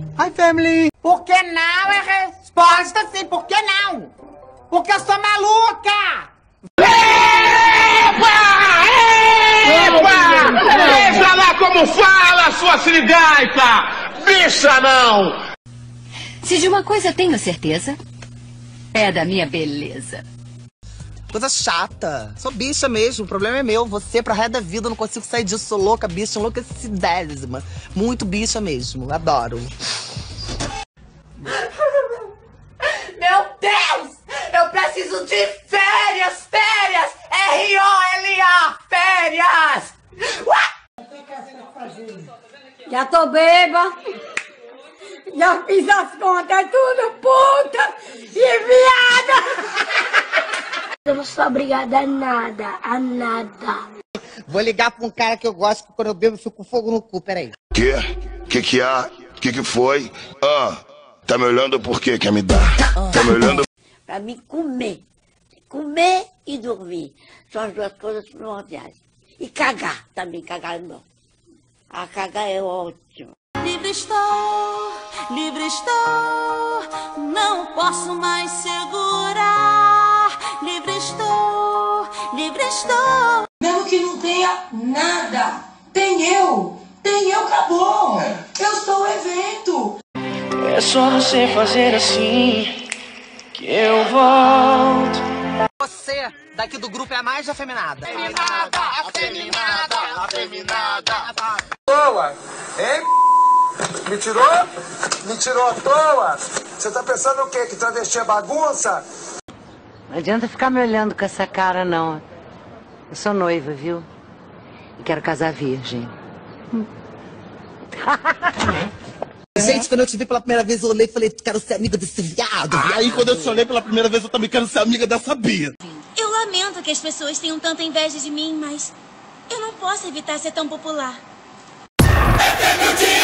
Hi, family! Por que não é resposta assim? Por que não? Porque eu sou maluca! Epa! Veja lá como fala, sua sirigaita! Bicha não! Se de uma coisa tenho certeza, é da minha beleza. Coisa chata. Sou bicha mesmo, o problema é meu. Você, pra resto da vida, eu não consigo sair disso. Sou louca, bicha, enlouquecidésima. Muito bicha mesmo, adoro. Meu Deus! Eu preciso de férias! Férias! R-O-L-A! Férias! Já tô beba. Já fiz as contas, é tudo puta e viada. Eu não sou obrigada a nada, a nada. Vou ligar pra um cara que eu gosto, que quando eu bebo eu fico com fogo no cu, peraí. Que há? Que foi? Tá me olhando por quê? Quer me dar? Tá me olhando? Pra mim comer. Comer e dormir. São as duas coisas primordiais. E cagar também, cagar não. A cagar é ótimo. Livre estou, não posso mais segurar. Livre estou. Mesmo que não tenha nada, tem eu, acabou. Eu sou o evento. É só você fazer assim que eu volto. Você, daqui do grupo, é a mais afeminada. Afeminada. Toa, hein? Me tirou? Me tirou à toa? Você tá pensando o quê? Que travesti é bagunça? Não adianta ficar me olhando com essa cara, não. Eu sou noiva, viu? E quero casar virgem. Gente, quando eu te vi pela primeira vez, eu olhei e falei, quero ser amiga desse viado. Aí quando eu te olhei pela primeira vez, eu também quero ser amiga dessa Bia. Eu lamento que as pessoas tenham tanta inveja de mim, mas eu não posso evitar ser tão popular. Meu dia!